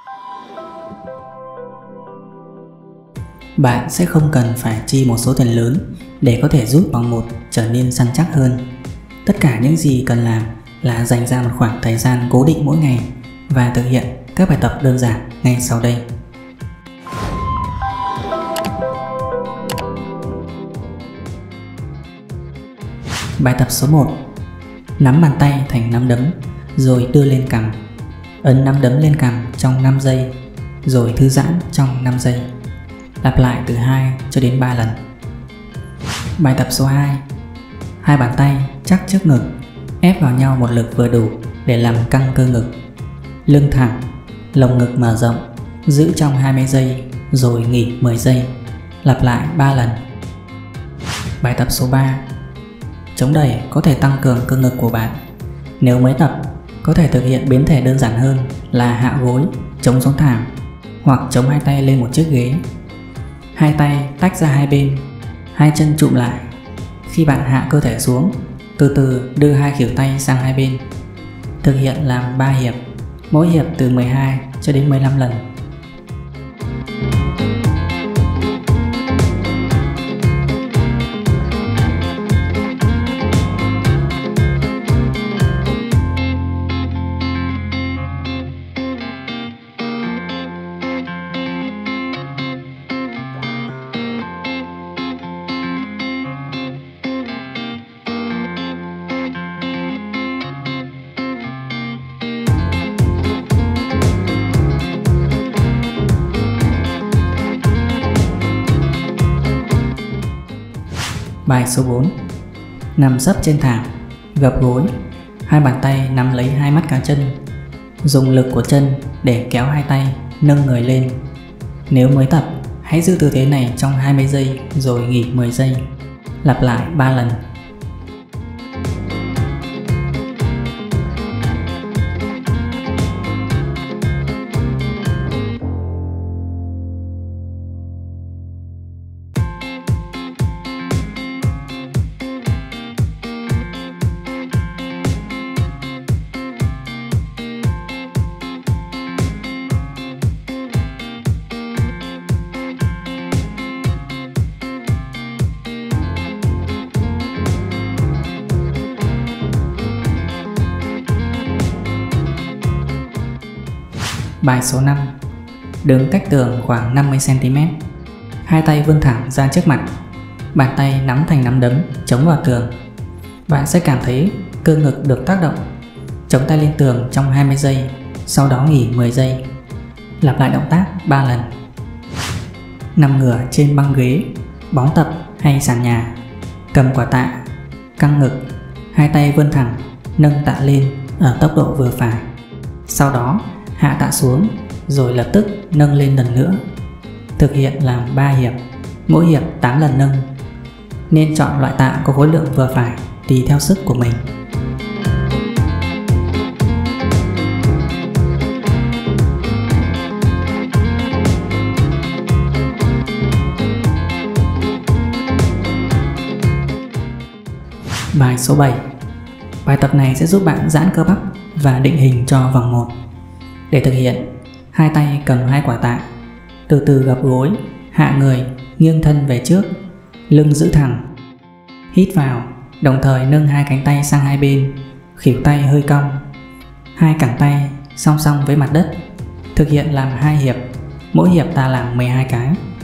Bạn sẽ không cần phải chi một số tiền lớn để có thể giúp vòng 1 trở nên săn chắc hơn. Tất cả những gì cần làm là dành ra một khoảng thời gian cố định mỗi ngày và thực hiện các bài tập đơn giản ngay sau đây. Bài tập số 1. Nắm bàn tay thành nắm đấm rồi đưa lên cằm. Ấn nắm đấm lên cằm trong 5 giây rồi thư giãn trong 5 giây. Lặp lại từ 2 cho đến 3 lần. Bài tập số 2. Hai bàn tay chắc trước ngực, ép vào nhau một lực vừa đủ để làm căng cơ ngực. Lưng thẳng, lồng ngực mở rộng, giữ trong 20 giây rồi nghỉ 10 giây. Lặp lại 3 lần. Bài tập số 3. Chống đẩy có thể tăng cường cơ ngực của bạn. Nếu mới tập, có thể thực hiện biến thể đơn giản hơn là hạ gối, chống xuống thảm hoặc chống hai tay lên một chiếc ghế. Hai tay tách ra hai bên, hai chân chụm lại. Khi bạn hạ cơ thể xuống, từ từ đưa hai khuỷu tay sang hai bên. Thực hiện làm 3 hiệp, mỗi hiệp từ 12 cho đến 15 lần. Bài số 4. Nằm sấp trên thảm, gập gối, hai bàn tay nắm lấy hai mắt cá chân. Dùng lực của chân để kéo hai tay, nâng người lên. Nếu mới tập, hãy giữ tư thế này trong 20 giây rồi nghỉ 10 giây. Lặp lại 3 lần. Bài số 5. Đứng cách tường khoảng 50 cm. Hai tay vươn thẳng ra trước mặt. Bàn tay nắm thành nắm đấm chống vào tường. Bạn sẽ cảm thấy cơ ngực được tác động. Chống tay lên tường trong 20 giây, sau đó nghỉ 10 giây. Lặp lại động tác 3 lần. Nằm ngửa trên băng ghế, bóng tập hay sàn nhà. Cầm quả tạ, căng ngực, hai tay vươn thẳng, nâng tạ lên ở tốc độ vừa phải. Sau đó hạ tạ xuống rồi lập tức nâng lên lần nữa. Thực hiện làm 3 hiệp, mỗi hiệp 8 lần nâng. Nên chọn loại tạ có khối lượng vừa phải tùy theo sức của mình. Bài số 7. Bài tập này sẽ giúp bạn giãn cơ bắp và định hình cho vòng 1. Để thực hiện, hai tay cầm hai quả tạ, từ từ gập gối, hạ người, nghiêng thân về trước, lưng giữ thẳng. Hít vào, đồng thời nâng hai cánh tay sang hai bên, khuỷu tay hơi cong. Hai cẳng tay song song với mặt đất. Thực hiện làm 2 hiệp, mỗi hiệp ta làm 12 cái.